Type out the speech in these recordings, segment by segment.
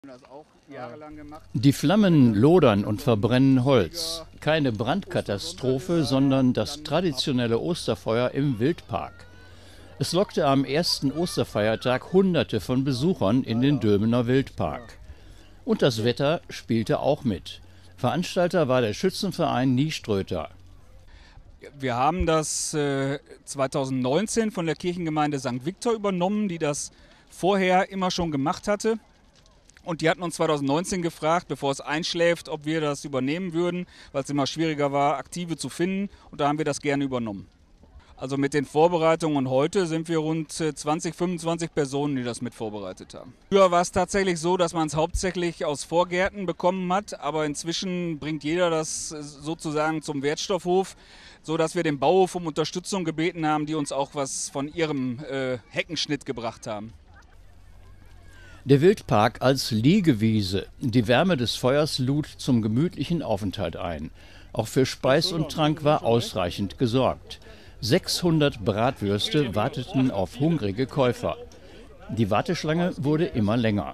Die Flammen lodern und verbrennen Holz. Keine Brandkatastrophe, sondern das traditionelle Osterfeuer im Wildpark. Es lockte am ersten Osterfeiertag Hunderte von Besuchern in den Dülmener Wildpark. Und das Wetter spielte auch mit. Veranstalter war der Schützenverein Nieströter. Wir haben das 2019 von der Kirchengemeinde St. Viktor übernommen, die das vorher immer schon gemacht hatte. Und die hatten uns 2019 gefragt, bevor es einschläft, ob wir das übernehmen würden, weil es immer schwieriger war, Aktive zu finden. Und da haben wir das gerne übernommen. Also mit den Vorbereitungen heute sind wir rund 20, 25 Personen, die das mit vorbereitet haben. Früher war es tatsächlich so, dass man es hauptsächlich aus Vorgärten bekommen hat, aber inzwischen bringt jeder das sozusagen zum Wertstoffhof, sodass wir den Bauhof um Unterstützung gebeten haben, die uns auch was von ihrem Heckenschnitt gebracht haben. Der Wildpark als Liegewiese. Die Wärme des Feuers lud zum gemütlichen Aufenthalt ein. Auch für Speis und Trank war ausreichend gesorgt. 600 Bratwürste warteten auf hungrige Käufer. Die Warteschlange wurde immer länger.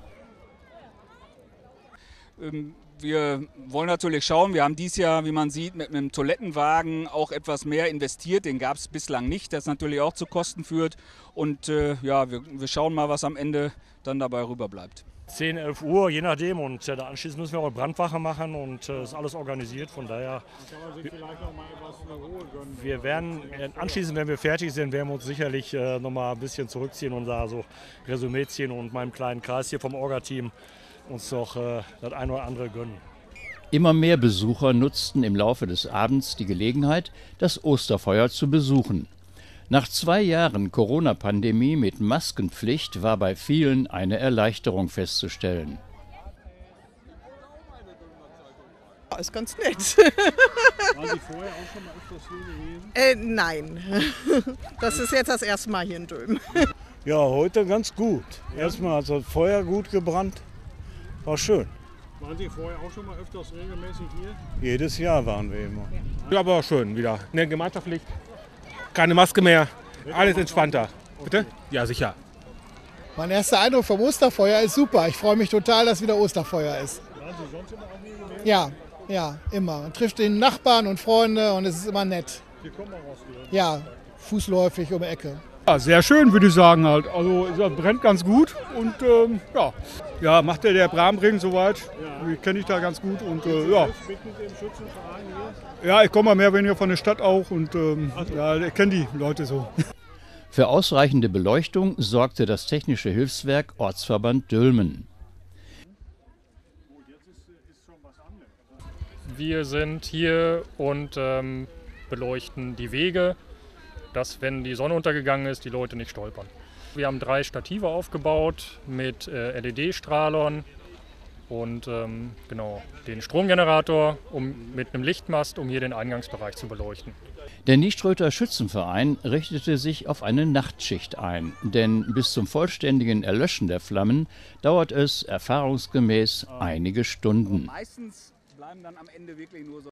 Wir wollen natürlich schauen, wir haben dieses Jahr, wie man sieht, mit einem Toilettenwagen auch etwas mehr investiert. Den gab es bislang nicht, das natürlich auch zu Kosten führt. Und ja, wir schauen mal, was am Ende dann dabei rüber bleibt. 10, 11 Uhr, je nachdem. Und anschließend müssen wir auch eine Brandwache machen und ist alles organisiert. Von daher, wir werden anschließend, wenn wir fertig sind, werden wir uns sicherlich noch mal ein bisschen zurückziehen und da so Resümee ziehen und meinem kleinen Kreis hier vom Orga-Team uns doch das eine oder andere gönnen. Immer mehr Besucher nutzten im Laufe des Abends die Gelegenheit, das Osterfeuer zu besuchen. Nach 2 Jahren Corona-Pandemie mit Maskenpflicht war bei vielen eine Erleichterung festzustellen. Ist ganz nett. Waren Sie vorher auch schon mal öfters hier gewesen? Nein, das ist jetzt das erste Mal hier in Dülmen. Ja, heute ganz gut. Erstmal hat das Feuer gut gebrannt. War schön. Waren Sie vorher auch schon mal öfters regelmäßig hier? Jedes Jahr waren wir immer. Ja, aber schön wieder. Ne, gemeinschaftlich. Keine Maske mehr. Alles entspannter. Bitte? Ja, sicher. Mein erster Eindruck vom Osterfeuer ist super. Ich freue mich total, dass wieder Osterfeuer ist. Waren Sie sonst immer auch hier gewesen? Ja, immer. Man trifft den Nachbarn und Freunde und es ist immer nett. Hier kommen wir raus wieder. Ja, fußläufig um die Ecke. Ja, sehr schön, würde ich sagen halt. Also es brennt ganz gut und ja, macht der Bramring soweit. Ja. Ich kenne ich da ganz gut und ja. Mitglied im Schützenverein hier? Ja, ich komme mal mehr oder weniger von der Stadt auch und ja, ich kenne die Leute so. Für ausreichende Beleuchtung sorgte das Technische Hilfswerk Ortsverband Dülmen. Wir sind hier und beleuchten die Wege, dass, wenn die Sonne untergegangen ist, die Leute nicht stolpern. Wir haben 3 Stative aufgebaut mit LED-Strahlern und genau, den Stromgenerator mit einem Lichtmast, um hier den Eingangsbereich zu beleuchten. Der Nieströter Schützenverein richtete sich auf eine Nachtschicht ein, denn bis zum vollständigen Erlöschen der Flammen dauert es erfahrungsgemäß einige Stunden. Meistens bleiben dann am Ende wirklich nur so